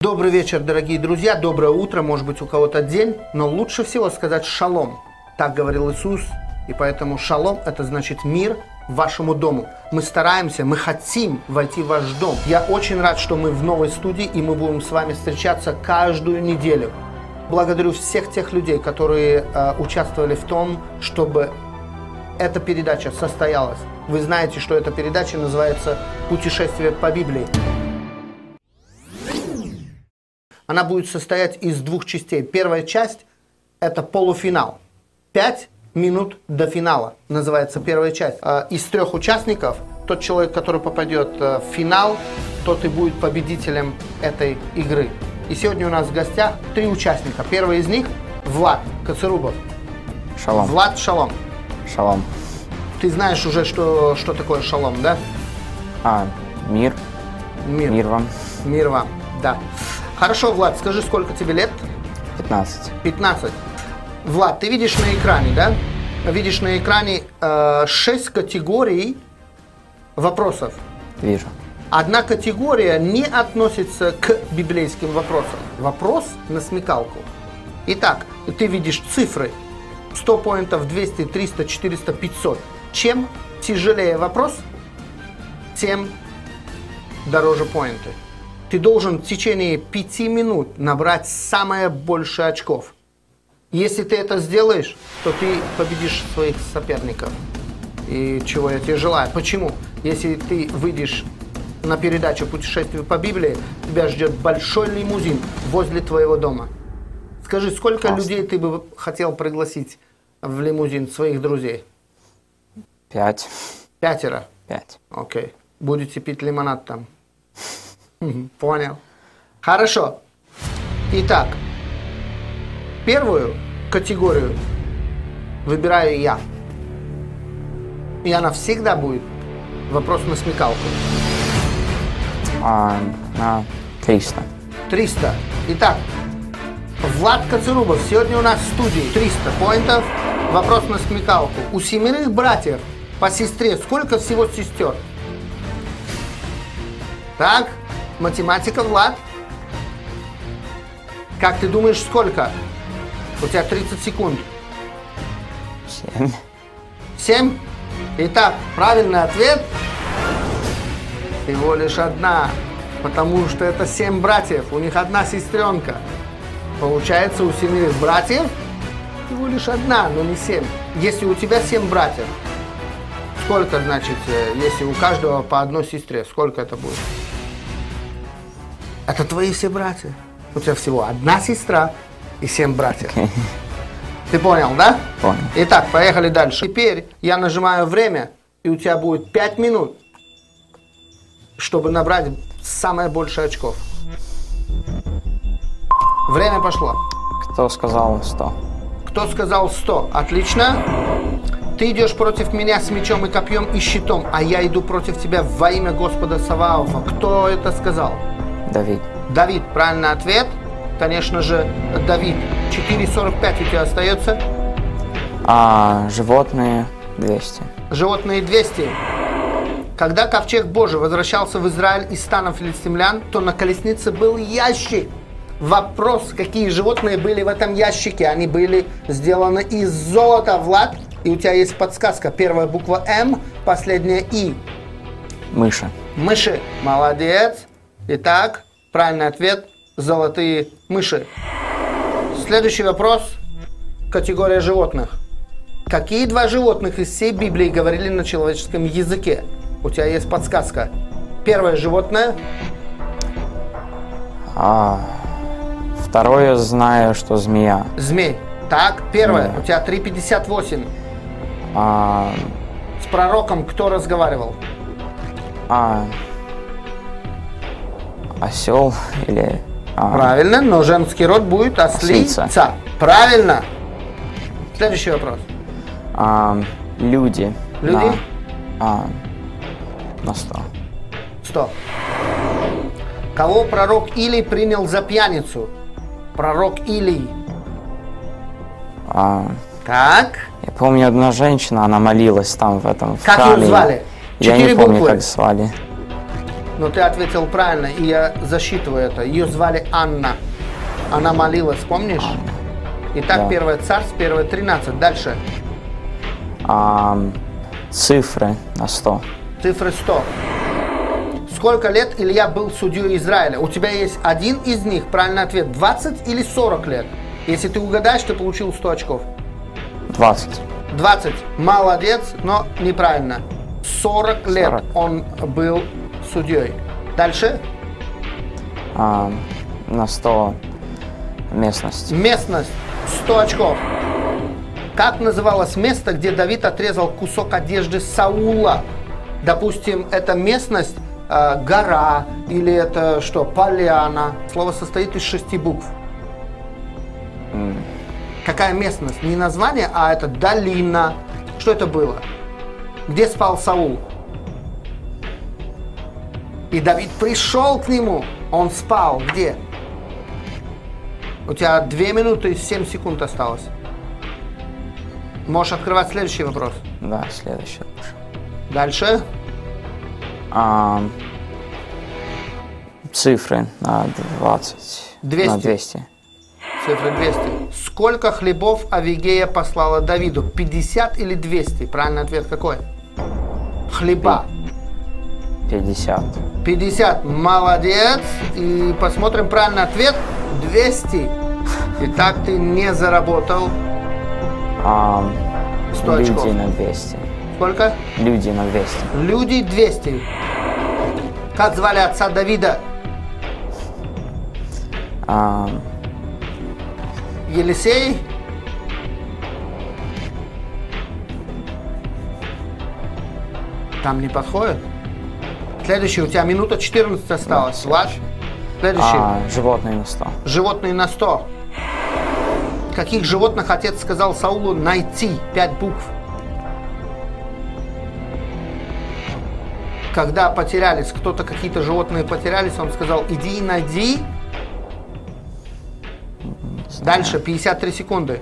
Добрый вечер, дорогие друзья, доброе утро, может быть у кого-то день, но лучше всего сказать шалом. Так говорил Иисус, и поэтому шалом это значит мир вашему дому. Мы стараемся, мы хотим войти в ваш дом. Я очень рад, что мы в новой студии, и мы будем с вами встречаться каждую неделю. Благодарю всех тех людей, которые участвовали в том, чтобы эта передача состоялась. Вы знаете, что эта передача называется «Путешествие по Библии». Она будет состоять из двух частей. Первая часть – это полуфинал. 5 минут до финала называется первая часть. Из 3 участников тот человек, который попадет в финал, тот и будет победителем этой игры. И сегодня у нас в гостях 3 участника. Первый из них – Влад Коцерубов. Шалом. Влад, шалом. Шалом. Ты знаешь уже, что такое шалом, да? Мир. Мир вам. Мир вам, да. Хорошо, Влад, скажи, сколько тебе лет? 15. 15. Влад, ты видишь на экране, да? Видишь на экране 6 категорий вопросов. Вижу. Одна категория не относится к библейским вопросам. Вопрос на смекалку. Итак, ты видишь цифры. 100 поинтов, 200, 300, 400, 500. Чем тяжелее вопрос, тем дороже поинты. Ты должен в течение 5 минут набрать самое больше очков. Если ты это сделаешь, то ты победишь своих соперников. И чего я тебе желаю. Почему? Если ты выйдешь на передачу «Путешествие по Библии», тебя ждет большой лимузин возле твоего дома. Скажи, сколько людей ты бы хотел пригласить в лимузин своих друзей? 5. 5. 5. Окей. Будете пить лимонад там? Понял. Хорошо. Итак, первую категорию выбираю я. И она всегда будет вопрос на смекалку. 300. 300. Итак, Влад Коцерубов сегодня у нас в студии. 300 поинтов. Вопрос на смекалку. У 7 братьев по сестре сколько всего сестер? Так, математика, Влад. Как ты думаешь, сколько? У тебя 30 секунд. 7. 7? Итак, правильный ответ всего лишь одна. Потому что это 7 братьев. У них одна сестренка. Получается, у 7 братьев всего лишь одна, но не 7. Если у тебя 7 братьев, сколько, значит, если у каждого по одной сестре, сколько это будет? Это твои все братья. У тебя всего одна сестра и 7 братьев. Okay. Ты понял, да? Понял. Итак, поехали дальше. Теперь я нажимаю время, и у тебя будет 5 минут, чтобы набрать самое большее очков. Время пошло. Кто сказал 100? Кто сказал 100? Отлично. Ты идешь против меня с мечом и копьем и щитом, а я иду против тебя во имя Господа Саваофа. Кто это сказал? Давид. Давид. Правильный ответ. Конечно же, Давид. 4,45 у тебя остается. Животные 200. Животные 200. Когда ковчег Божий возвращался в Израиль из стана филистимлян, то на колеснице был ящик. Вопрос, какие животные были в этом ящике? Они были сделаны из золота, Влад. И у тебя есть подсказка. Первая буква М, последняя И. Мыши. Мыши. Молодец. Итак, правильный ответ. Золотые мыши. Следующий вопрос. Категория животных. Какие 2 животных из всей Библии говорили на человеческом языке? У тебя есть подсказка. Первое животное. Второе, знаю, что змея. Змей. Так, первое. Змея. У тебя 3,58. А, С пророком кто разговаривал? Осел или... Правильно, но женский род будет ослица. Правильно. Следующий вопрос. Люди. Люди? На 100. 100. Кого пророк Илий принял за пьяницу? Пророк Илий. Так. Я помню, одна женщина, она молилась там в этом Как храме. ее звали? Я 4 не помню, буквы. как звали. Но ты ответил правильно, и я засчитываю это. Ее звали Анна. Она молилась, помнишь? Итак, Да. первое царств, первое 13. Дальше. Цифры на 100. Цифры 100. Сколько лет Илья был судьей Израиля? У тебя есть один из них, правильный ответ. 20 или 40 лет? Если ты угадаешь, ты получил 100 очков. 20. 20. Молодец, но неправильно. 40 лет 40. он был судьей. Дальше. На 100 местность. Местность. 100 очков. Как называлось место, где Давид отрезал кусок одежды Саула? Допустим, это местность, гора, или это что, поляна. Слово состоит из 6 букв. Какая местность? Не название, а это долина. Что это было? Где спал Саул? И Давид пришел к нему. Он спал. Где? У тебя 2 минуты и 7 секунд осталось. Можешь открывать следующий вопрос. Да, следующий. Дальше. Цифры на 20. 200. На 200. Цифра 200. Сколько хлебов Авигея послала Давиду? 50 или 200? Правильный ответ какой? Хлеба. 50. 50. Молодец. И посмотрим правильный ответ. 200. Итак, ты не заработал 100 очков. Люди на 200. Сколько? Люди на 200. Люди 200. Как звали отца Давида? Елисей? Там не подходит? Следующий, у тебя минута 14 осталась. Да, Влад? Следующий. Животные на 100. Животные на 100. Каких животных отец сказал Саулу найти? 5 букв. Когда потерялись, кто-то, какие-то животные потерялись, он сказал, иди и найди. Дальше, 53 секунды.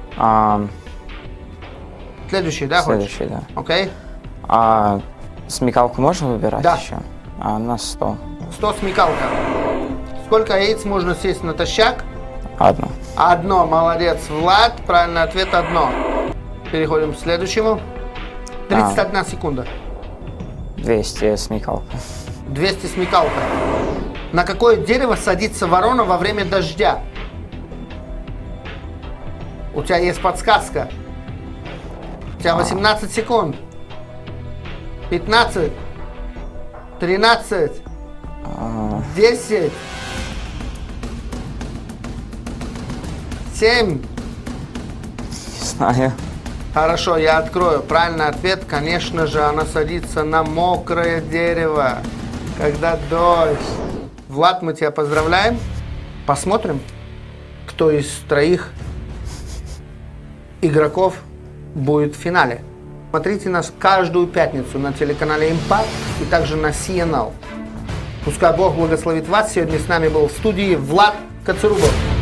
Следующий, да, Следующий, хочешь? да. Окей. Смекалку можно выбирать Да. еще? На 100. 100 смекалка. Сколько яиц можно съесть натощак? Одно. Одно. Молодец, Влад. Правильный ответ одно. Переходим к следующему. 31 секунда. 200 смекалка. 200 смекалка. На какое дерево садится ворона во время дождя? У тебя есть подсказка. У тебя 18 секунд. 15. 13. 10. 7. Не знаю. Хорошо, я открою. Правильный ответ, конечно же, она садится на мокрое дерево, когда дождь. Влад, мы тебя поздравляем. Посмотрим, кто из троих игроков будет в финале. Смотрите нас каждую пятницу на телеканале Impact и также на CNL. Пускай Бог благословит вас. Сегодня с нами был в студии Влад Коцурубов.